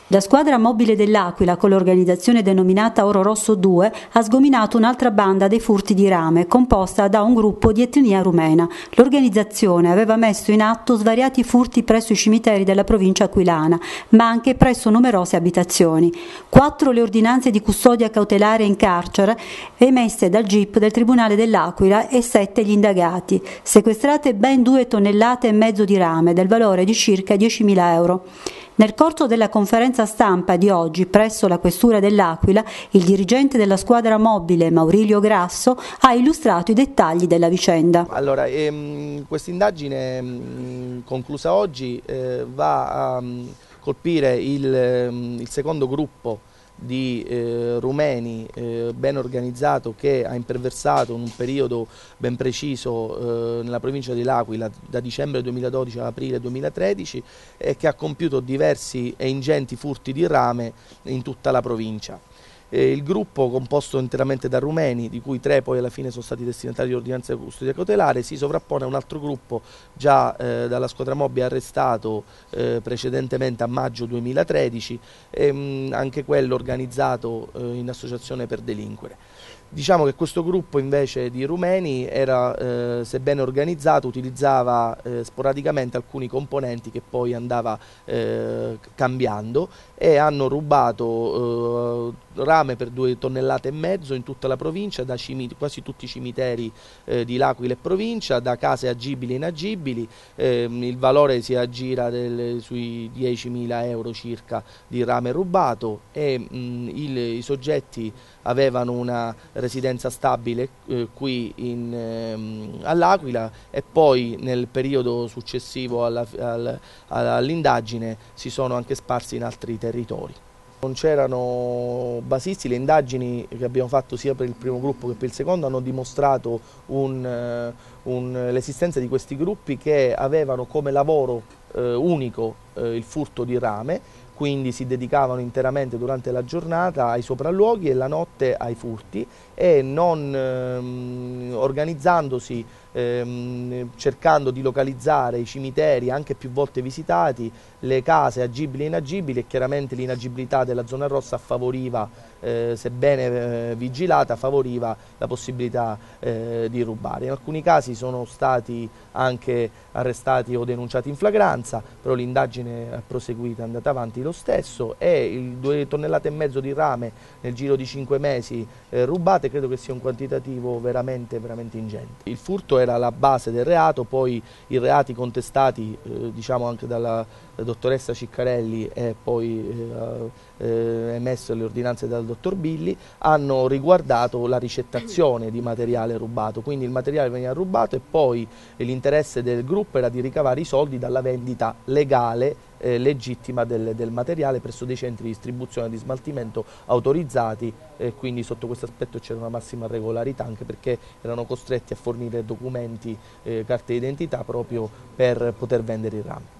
La squadra mobile dell'Aquila, con l'organizzazione denominata Oro Rosso 2, ha sgominato un'altra banda dei furti di rame, composta da un gruppo di etnia rumena. L'organizzazione aveva messo in atto svariati furti presso i cimiteri della provincia aquilana, ma anche presso numerose abitazioni. 4 le ordinanze di custodia cautelare in carcere emesse dal GIP del Tribunale dell'Aquila e 7 gli indagati. Sequestrate ben 2,5 tonnellate di rame, del valore di circa 10.000 euro. Nel corso della conferenza stampa di oggi presso la Questura dell'Aquila, il dirigente della squadra mobile, Maurilio Grasso, ha illustrato i dettagli della vicenda. Allora, questa indagine conclusa oggi va a colpire il secondo gruppo di rumeni ben organizzato che ha imperversato in un periodo ben preciso nella provincia di L'Aquila da dicembre 2012 ad aprile 2013 e che ha compiuto diversi e ingenti furti di rame in tutta la provincia. Il gruppo, composto interamente da rumeni, di cui 3 poi alla fine sono stati destinatari di ordinanza di custodia cautelare, si sovrappone a un altro gruppo già dalla squadra mobile arrestato precedentemente a maggio 2013, anche quello organizzato in associazione per delinquere. Diciamo che questo gruppo invece di rumeni era, sebbene organizzato, utilizzava sporadicamente alcuni componenti che poi andava cambiando e hanno rubato rame per 2,5 tonnellate in tutta la provincia, da quasi tutti i cimiteri di L'Aquila e provincia, da case agibili e inagibili. Il valore si aggira sui 10.000 euro circa di rame rubato e i soggetti avevano una residenza stabile qui all'Aquila e poi nel periodo successivo all'indagine si sono anche sparsi in altri territori. Non c'erano basisti, le indagini che abbiamo fatto sia per il primo gruppo che per il secondo hanno dimostrato l'esistenza di questi gruppi che avevano come lavoro unico il furto di rame, quindi si dedicavano interamente durante la giornata ai sopralluoghi e la notte ai furti e non organizzandosi, cercando di localizzare i cimiteri anche più volte visitati, le case agibili e inagibili, e chiaramente l'inagibilità della zona rossa favoriva, sebbene vigilata, favoriva la possibilità di rubare. In alcuni casi sono stati anche arrestati o denunciati in flagranza, però l'indagine è proseguita, è andata avanti lo stesso e il 2,5 tonnellate di rame nel giro di 5 mesi rubate credo che sia un quantitativo veramente ingente. Il furto era la base del reato, poi i reati contestati diciamo anche dalla dottoressa Ciccarelli e poi emesso le ordinanze dal dottor Billi hanno riguardato la ricettazione di materiale rubato, quindi il materiale veniva rubato e poi l'interesse del gruppo era di ricavare i soldi dalla vendita legale legittima del materiale presso dei centri di distribuzione e di smaltimento autorizzati, quindi sotto questo aspetto c'era una massima regolarità anche perché erano costretti a fornire documenti, carte d'identità proprio per poter vendere il rame.